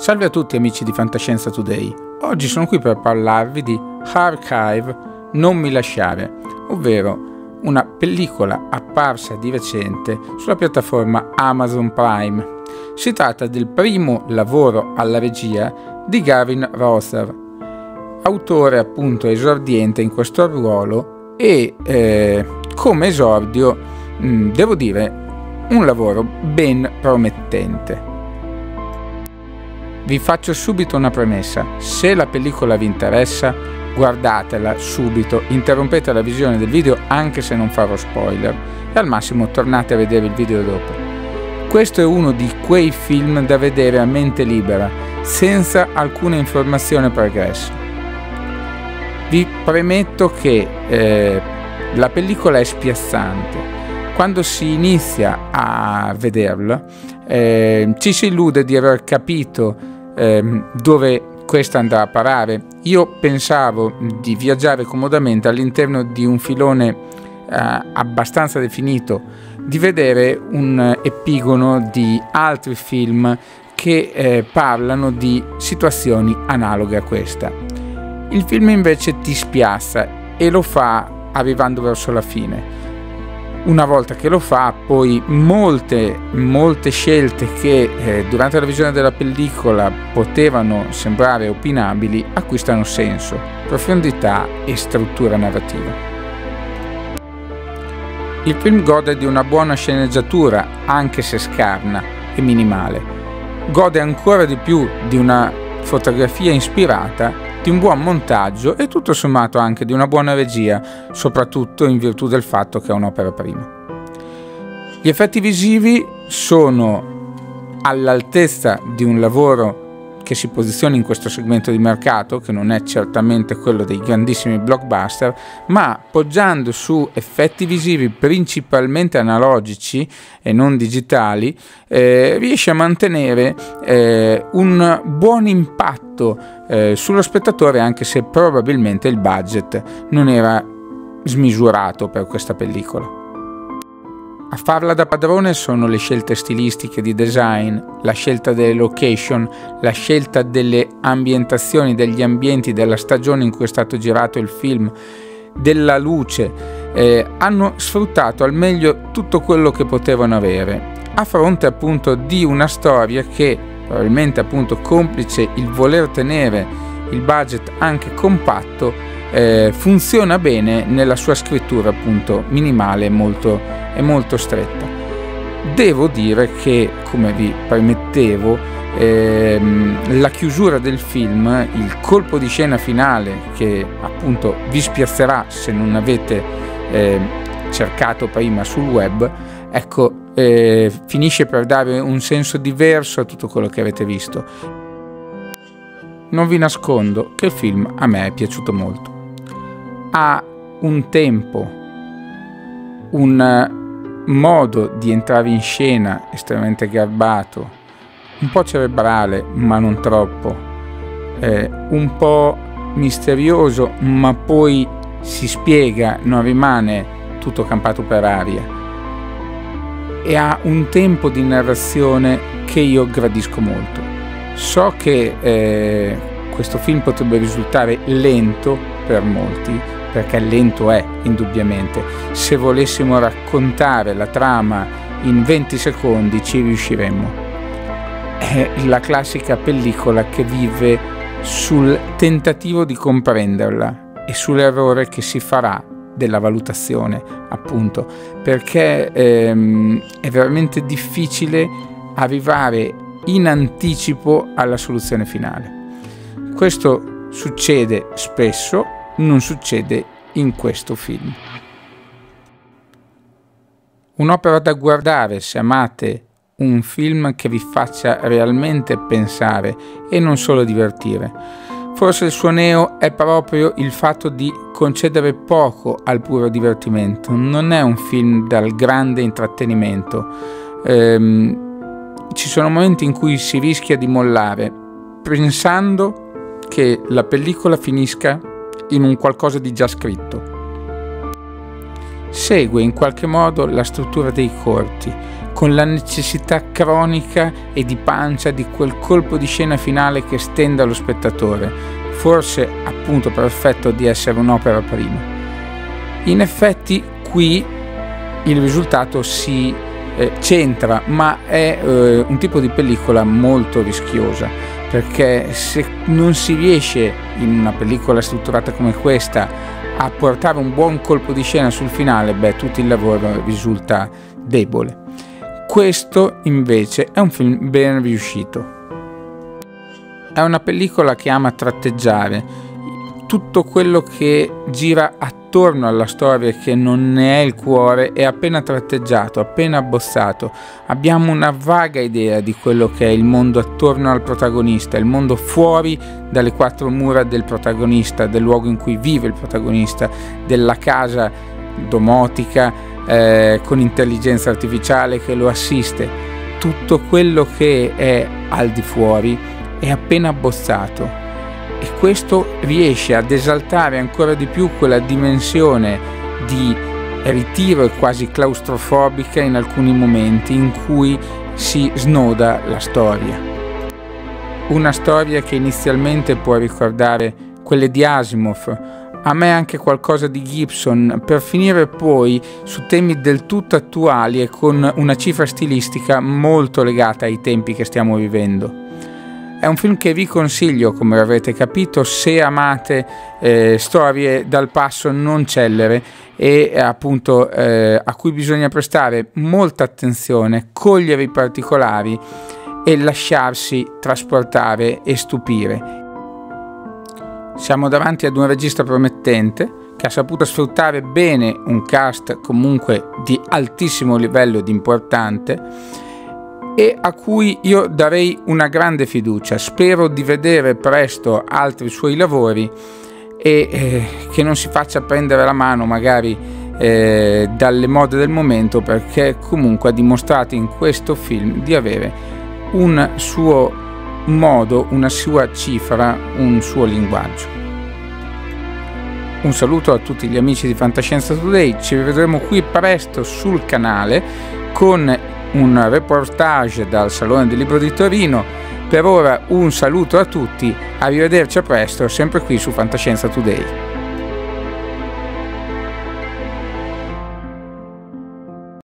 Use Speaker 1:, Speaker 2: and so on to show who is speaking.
Speaker 1: Salve a tutti amici di Fantascienza Today, oggi sono qui per parlarvi di Archive Non mi lasciare, ovvero una pellicola apparsa di recente sulla piattaforma Amazon Prime. Si tratta del primo lavoro alla regia di Gavin Rossdale, autore appunto esordiente in questo ruolo e come esordio devo dire un lavoro ben promettente. Vi faccio subito una premessa: se la pellicola vi interessa, guardatela subito, interrompete la visione del video anche se non farò spoiler e al massimo tornate a vedere il video dopo. Questo è uno di quei film da vedere a mente libera, senza alcuna informazione pregressa. Vi premetto che la pellicola è spiazzante. Quando si inizia a vederla ci si illude di aver capito dove questa andrà a parare. Io pensavo di viaggiare comodamente all'interno di un filone abbastanza definito, di vedere un epigono di altri film che parlano di situazioni analoghe a questa. Il film invece ti spiazza e lo fa arrivando verso la fine. Una volta che lo fa, poi molte scelte che durante la visione della pellicola potevano sembrare opinabili acquistano senso, profondità e struttura narrativa. Il film gode di una buona sceneggiatura, anche se scarna e minimale. Gode ancora di più di una fotografia ispirata, di un buon montaggio e tutto sommato anche di una buona regia, soprattutto in virtù del fatto che è un'opera prima. Gli effetti visivi sono all'altezza di un lavoro che si posiziona in questo segmento di mercato, che non è certamente quello dei grandissimi blockbuster, ma poggiando su effetti visivi principalmente analogici e non digitali, riesce a mantenere un buon impatto sullo spettatore, anche se probabilmente il budget non era smisurato per questa pellicola. A farla da padrone sono le scelte stilistiche di design, la scelta delle location, la scelta delle ambientazioni, degli ambienti, della stagione in cui è stato girato il film, della luce. Hanno sfruttato al meglio tutto quello che potevano avere, a fronte appunto di una storia che probabilmente appunto complice il voler tenere il budget anche compatto, funziona bene nella sua scrittura appunto minimale e molto stretta. Devo dire che, come vi premettevo, la chiusura del film, il colpo di scena finale che appunto vi spiazzerà se non avete cercato prima sul web, ecco, finisce per dare un senso diverso a tutto quello che avete visto. Non vi nascondo che il film a me è piaciuto molto. Ha un tempo, un modo di entrare in scena estremamente garbato, un po' cerebrale ma non troppo, un po' misterioso ma poi si spiega, non rimane tutto campato per aria, e ha un tempo di narrazione che io gradisco molto. So che questo film potrebbe risultare lento per molti, perché lento è indubbiamente. Se volessimo raccontare la trama in 20 secondi ci riusciremmo. È la classica pellicola che vive sul tentativo di comprenderla e sull'errore che si farà della valutazione, appunto, perché è veramente difficile arrivare in anticipo alla soluzione finale. Questo succede spesso, non succede in questo film. Un'opera da guardare se amate un film che vi faccia realmente pensare e non solo divertire. Forse il suo neo è proprio il fatto di concedere poco al puro divertimento. Non è un film dal grande intrattenimento. Ci sono momenti in cui si rischia di mollare, pensando che la pellicola finisca in un qualcosa di già scritto. segue in qualche modo la struttura dei corti, con la necessità cronica e di pancia di quel colpo di scena finale che stende allo spettatore, forse appunto per effetto di essere un'opera prima. In effetti qui il risultato si c'entra, ma è un tipo di pellicola molto rischiosa, perché se non si riesce in una pellicola strutturata come questa a portare un buon colpo di scena sul finale, tutto il lavoro risulta debole. Questo invece è un film ben riuscito. È una pellicola che ama tratteggiare tutto quello che gira attorno alla storia, che non ne è il cuore, è appena tratteggiato, appena abbozzato. Abbiamo una vaga idea di quello che è il mondo attorno al protagonista, il mondo fuori dalle quattro mura del protagonista, del luogo in cui vive il protagonista, della casa domotica con intelligenza artificiale che lo assiste. Tutto quello che è al di fuori è appena abbozzato, e questo riesce ad esaltare ancora di più quella dimensione di ritiro e quasi claustrofobica in alcuni momenti in cui si snoda la storia. Una storia che inizialmente può ricordare quelle di Asimov, a me anche qualcosa di Gibson, per finire poi su temi del tutto attuali e con una cifra stilistica molto legata ai tempi che stiamo vivendo. È un film che vi consiglio, come avrete capito, se amate storie dal passo non cellere e appunto a cui bisogna prestare molta attenzione, cogliere i particolari e lasciarsi trasportare e stupire. Siamo davanti ad un regista promettente che ha saputo sfruttare bene un cast comunque di altissimo livello ed importante, e a cui io darei una grande fiducia. Spero di vedere presto altri suoi lavori e che non si faccia prendere la mano magari dalle mode del momento, perché comunque ha dimostrato in questo film di avere un suo modo, una sua cifra, un suo linguaggio. Un saluto a tutti gli amici di Fantascienza Today, ci rivedremo qui presto sul canale con un reportage dal Salone del Libro di Torino. Per ora un saluto a tutti, arrivederci a presto, sempre qui su Fantascienza Today.